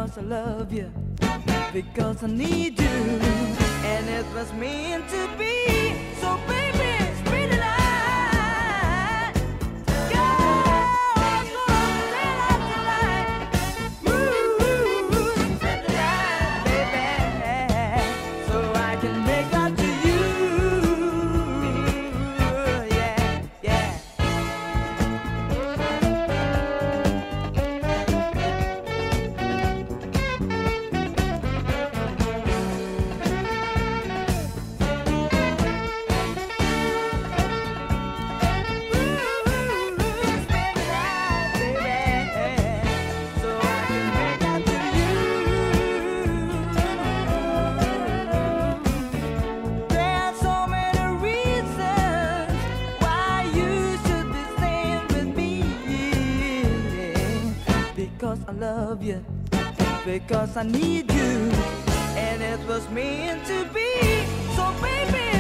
because I love you, because I need you, and it was meant to be. So baby, spread it out. Go, go, spread out the light. Ooh, spread it out, baby, so I can make out to you. Yeah, yeah. Because I love you, because I need you, and it was meant to be. So baby,